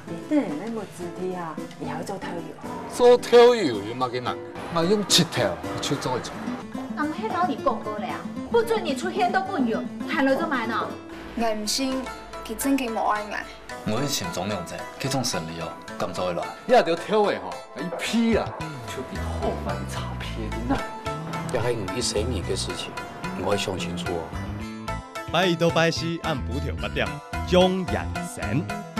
弟弟，你无字体啊，以后做偷油。 做偷油有嘛艰难？嘛用舌头去做一做。 俺迄老你讲过了，不准你出现都不有，喊了就买呢。 我唔信，佢真嘅冇爱我。 我去前总两者，去种生理哦，咁做会来。 一条偷的吼，一批啦，就比后饭差撇的呐。 这系唔一世年嘅事情，我要想清楚哦。 拜一到拜四按补条8点，钟眼神。